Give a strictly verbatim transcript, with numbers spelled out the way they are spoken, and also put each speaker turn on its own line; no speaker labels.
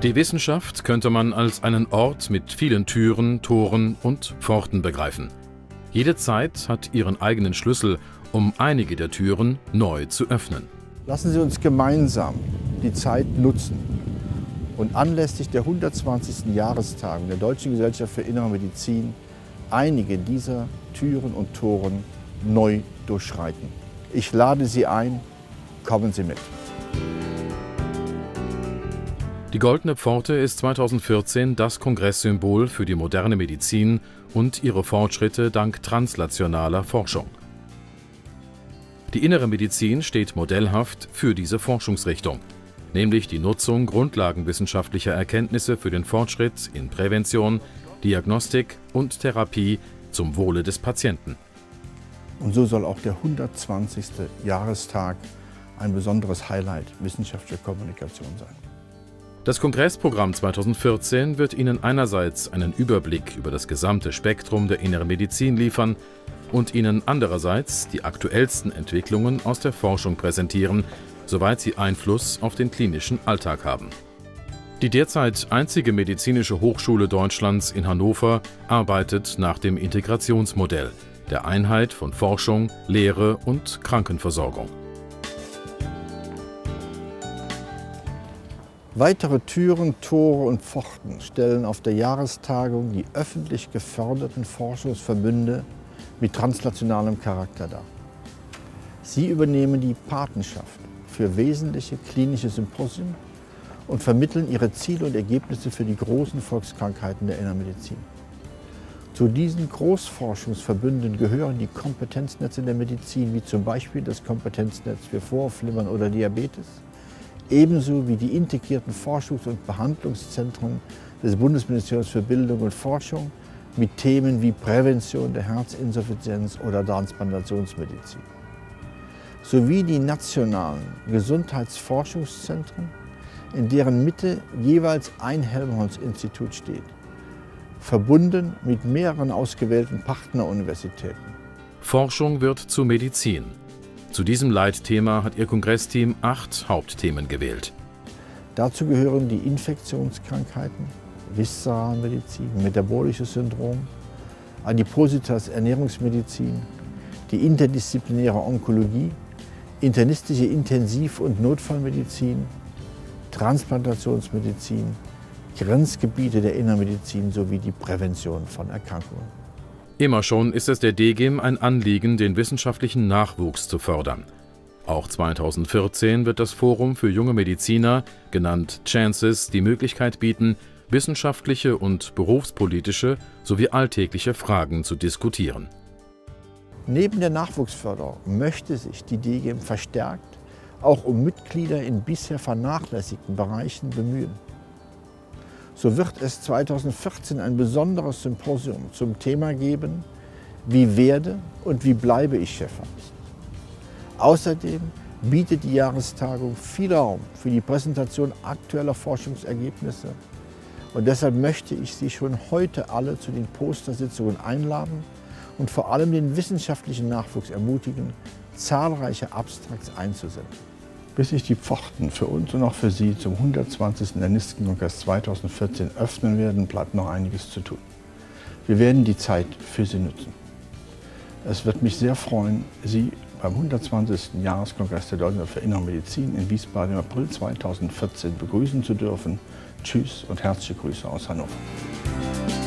Die Wissenschaft könnte man als einen Ort mit vielen Türen, Toren und Pforten begreifen. Jede Zeit hat ihren eigenen Schlüssel, um einige der Türen neu zu öffnen.
Lassen Sie uns gemeinsam die Zeit nutzen und anlässlich der hundertzwanzigsten Jahrestagung der Deutschen Gesellschaft für Innere Medizin einige dieser Türen und Toren neu durchschreiten. Ich lade Sie ein, kommen Sie mit.
Die Goldene Pforte ist zweitausendvierzehn das Kongresssymbol für die moderne Medizin und ihre Fortschritte dank translationaler Forschung. Die Innere Medizin steht modellhaft für diese Forschungsrichtung, nämlich die Nutzung grundlagenwissenschaftlicher Erkenntnisse für den Fortschritt in Prävention, Diagnostik und Therapie zum Wohle des Patienten.
Und so soll auch der hundertzwanzigste Jahrestag ein besonderes Highlight wissenschaftlicher Kommunikation sein.
Das Kongressprogramm zweitausendvierzehn wird Ihnen einerseits einen Überblick über das gesamte Spektrum der Inneren Medizin liefern und Ihnen andererseits die aktuellsten Entwicklungen aus der Forschung präsentieren, soweit sie Einfluss auf den klinischen Alltag haben. Die derzeit einzige medizinische Hochschule Deutschlands in Hannover arbeitet nach dem Integrationsmodell, der Einheit von Forschung, Lehre und Krankenversorgung.
Weitere Türen, Tore und Pforten stellen auf der Jahrestagung die öffentlich geförderten Forschungsverbünde mit translationalem Charakter dar. Sie übernehmen die Patenschaft für wesentliche klinische Symposien und vermitteln ihre Ziele und Ergebnisse für die großen Volkskrankheiten der Inneren Medizin. Zu diesen Großforschungsverbünden gehören die Kompetenznetze der Medizin, wie zum Beispiel das Kompetenznetz für Vorhofflimmern oder Diabetes, ebenso wie die integrierten Forschungs- und Behandlungszentren des Bundesministeriums für Bildung und Forschung mit Themen wie Prävention der Herzinsuffizienz oder Transplantationsmedizin, sowie die nationalen Gesundheitsforschungszentren, in deren Mitte jeweils ein Helmholtz-Institut steht, verbunden mit mehreren ausgewählten Partneruniversitäten.
Forschung wird zu Medizin. Zu diesem Leitthema hat Ihr Kongressteam acht Hauptthemen gewählt.
Dazu gehören die Infektionskrankheiten, Viszeralmedizin, metabolisches Syndrom, Adipositas Ernährungsmedizin, die interdisziplinäre Onkologie, internistische Intensiv- und Notfallmedizin, Transplantationsmedizin, Grenzgebiete der Inneren Medizin sowie die Prävention von Erkrankungen.
Immer schon ist es der D G E M ein Anliegen, den wissenschaftlichen Nachwuchs zu fördern. Auch zweitausendvierzehn wird das Forum für junge Mediziner, genannt Chances, die Möglichkeit bieten, wissenschaftliche und berufspolitische sowie alltägliche Fragen zu diskutieren.
Neben der Nachwuchsförderung möchte sich die D G E M verstärkt auch um Mitglieder in bisher vernachlässigten Bereichen bemühen. So wird es zweitausendvierzehn ein besonderes Symposium zum Thema geben, wie werde und wie bleibe ich Chefarzt. Außerdem bietet die Jahrestagung viel Raum für die Präsentation aktueller Forschungsergebnisse und deshalb möchte ich Sie schon heute alle zu den Postersitzungen einladen und vor allem den wissenschaftlichen Nachwuchs ermutigen, zahlreiche Abstrakts einzusenden. Bis sich die Pforten für uns und auch für Sie zum hundertzwanzigsten Internistenkongress zweitausendvierzehn öffnen werden, bleibt noch einiges zu tun. Wir werden die Zeit für Sie nutzen. Es wird mich sehr freuen, Sie beim hundertzwanzigsten Jahreskongress der Deutschen für Innere Medizin in Wiesbaden im April zweitausendvierzehn begrüßen zu dürfen. Tschüss und herzliche Grüße aus Hannover.